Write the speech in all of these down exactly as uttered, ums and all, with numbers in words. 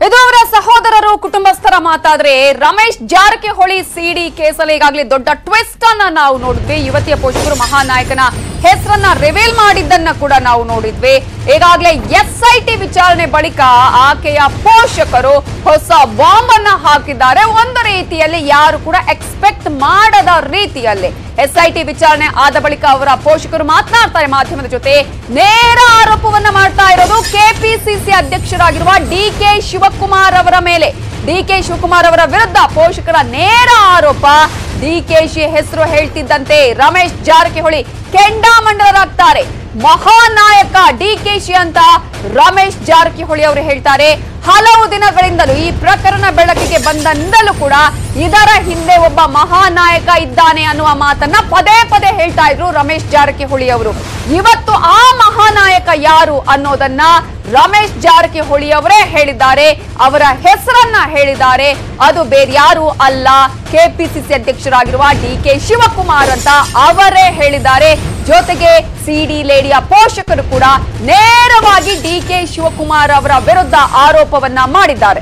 ಇದು ಅವರ ಸಹೋದರರು ಕುಟುಂಬಸ್ಥರ ಮಾತಾದ್ರೆ ರಮೇಶ್ ಜಾರಕಿಹೊಳಿ ಸಿಡಿ ಕೇಸಲ್ಲಿ ಈಗಾಗಲೇ ದೊಡ್ಡ ಟ್ವಿಸ್ಟ್ ಅನ್ನ ನಾವು ನೋಡಿದ್ವಿ. ಯುವತಿಯ ಪೋಷಕರು ಮಹಾನಾಯಕನ ಹೆಸರನ್ನ ರಿವೀಲ್ ಮಾಡಿದ್ದನ್ನ ಕೂಡ ನಾವು ನೋಡಿದ್ವಿ. ಈಗಾಗಲೇ ಎಸ್ಐಟಿ ವಿಚಾರಣೆ ಬಳಿಕ ಆಕೆಯ ಪೋಷಕರು ಹೊಸ ಬಾಂಬ್ ಅನ್ನ ಹಾಕಿದ್ದಾರೆ. ಒಂದು ರೀತಿಯಲ್ಲಿ ಯಾರು ಕೂಡ ಎಕ್ಸ್ಪೆಕ್ಟ್ ಮಾಡದ ರೀತಿಯಲ್ಲಿ ಎಸ್ಐಟಿ ವಿಚಾರಣೆ ಆದ ಬಳಿಕ ಅವರ ಪೋಷಕರು ಮಾತನಾಡ್ತಾರೆ ಮಾಧ್ಯಮದ ಜೊತೆ. ನೇರ ಆರೋಪವನ್ನ ಮಾಡ್ತಾ ಇರೋದು ಕೆಪಿಸಿಸಿ ಅಧ್ಯಕ್ಷರಾಗಿರುವ ಡಿ ಕೆ ಶಿವಕುಮಾರ್ ಅವರ ಮೇಲೆ. ಡಿ ಕೆ ಶಿವಕುಮಾರ್ ಅವರ ವಿರುದ್ಧ ಪೋಷಕರ ನೇರ ಆರೋಪ. ಡಿಕೆಶಿ ಹೆಸರು ಹೇಳ್ತಿದ್ದಂತೆ ರಮೇಶ್ ಜಾರಕಿಹೊಳಿ ಕೆಂಡಾಮಂಡಲರಾಗ್ತಾರೆ. ಮಹಾನಾಯಕ ಡಿಕೆಶಿ ಅಂತ ರಮೇಶ್ ಜಾರಕಿಹೊಳಿ ಅವರು ಹೇಳ್ತಾರೆ. ಹಲವು ದಿನಗಳಿಂದಲೂ ಈ ಪ್ರಕರಣ ಬೆಳಕಿಗೆ ಬಂದಂದಲೂ ಕೂಡ ಇದರ ಹಿಂದೆ ಒಬ್ಬ ಮಹಾನಾಯಕ ಇದ್ದಾನೆ ಅನ್ನುವ ಮಾತನ್ನ ಪದೇ ಪದೇ ಹೇಳ್ತಾ ಇದ್ರು ರಮೇಶ್ ಜಾರಕಿಹೊಳಿ ಅವರು. ಇವತ್ತು ಆ ಮಹಾನಾಯಕ ಯಾರು ಅನ್ನೋದನ್ನ ರಮೇಶ್ ಜಾರಕಿಹೊಳಿ ಅವರೇ ಹೇಳಿದ್ದಾರೆ. ಅವರ ಹೆಸರನ್ನ ಹೇಳಿದ್ದಾರೆ. ಅದು ಬೇರ್ಯಾರು ಅಲ್ಲ, ಕೆಪಿಸಿಸಿ ಅಧ್ಯಕ್ಷರಾಗಿರುವ ಡಿ ಕೆ ಶಿವಕುಮಾರ್ ಅಂತ ಅವರೇ ಹೇಳಿದ್ದಾರೆ. ಜೊತೆಗೆ ಸಿಡಿ ಲೇಡಿಯ ಪೋಷಕರು ಕೂಡ ನೇರವಾಗಿ ಡಿ ಕೆ ಶಿವಕುಮಾರ್ ಅವರ ವಿರುದ್ಧ ಆರೋಪವನ್ನ ಮಾಡಿದ್ದಾರೆ.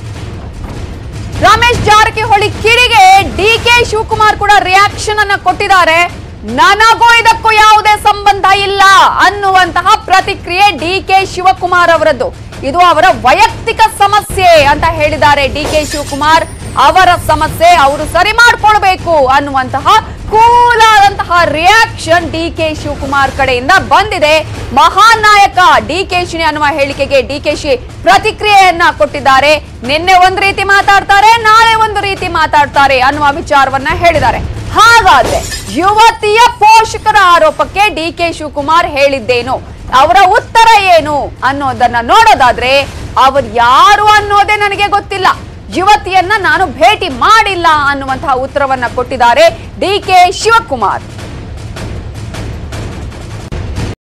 ರಮೇಶ್ ಜಾರಕಿಹೊಳಿ ಕಿಡಿಗೆ ಡಿ ಕೆ ಶಿವಕುಮಾರ್ ಕೂಡ ರಿಯಾಕ್ಷನ್ ಅನ್ನ ಕೊಟ್ಟಿದ್ದಾರೆ. ನನಗೂ ಇದಕ್ಕೂ ಯಾವುದೇ ಸಂಬಂಧ ಇಲ್ಲ ಅನ್ನುವಂತಹ ಪ್ರತಿಕ್ರಿಯೆ ಡಿ ಕೆ ಶಿವಕುಮಾರ್ ಅವರದ್ದು. ಇದು ಅವರ ವೈಯಕ್ತಿಕ ಸಮಸ್ಯೆ ಅಂತ ಹೇಳಿದ್ದಾರೆ ಡಿ ಕೆ ಶಿವಕುಮಾರ್. ಅವರ ಸಮಸ್ಯೆ ಅವರು ಸರಿ ಮಾಡ್ಕೊಳ್ಬೇಕು ಅನ್ನುವಂತಹ ಕೂಲ್ ಆದಂತಹ ರಿಯಾಕ್ಷನ್ ಡಿ ಕೆ ಶಿವಕುಮಾರ್ ಕಡೆಯಿಂದ ಬಂದಿದೆ. ಮಹಾನಾಯಕ ಡಿಕೆಶಿ ಅನ್ನುವ ಹೇಳಿಕೆಗೆ ಡಿಕೆಶಿ ಪ್ರತಿಕ್ರಿಯೆಯನ್ನ ಕೊಟ್ಟಿದ್ದಾರೆ. ನಿನ್ನೆ ಒಂದು ರೀತಿ ಮಾತಾಡ್ತಾರೆ, ನಾಳೆ ಒಂದು ರೀತಿ ಮಾತಾಡ್ತಾರೆ ಅನ್ನುವ ವಿಚಾರವನ್ನ ಹೇಳಿದ್ದಾರೆ. ಹಾಗಾದ್ರೆ ಯುವತಿಯ ಪೋಷಕರ ಆರೋಪಕ್ಕೆ ಡಿ ಕೆ ಶಿವಕುಮಾರ್ ಹೇಳಿದ್ದೇನು, ಅವರ ಉತ್ತರ ಏನು ಅನ್ನೋದನ್ನ ನೋಡೋದಾದ್ರೆ, ಅವರು ಯಾರು ಅನ್ನೋದೇ ನನಗೆ ಗೊತ್ತಿಲ್ಲ, ಯುವತಿಯನ್ನ ನಾನು ಭೇಟಿ ಮಾಡಿಲ್ಲ ಅನ್ನುವಂತಹ ಉತ್ತರವನ್ನ ಕೊಟ್ಟಿದ್ದಾರೆ ಡಿ ಕೆ ಶಿವಕುಮಾರ್.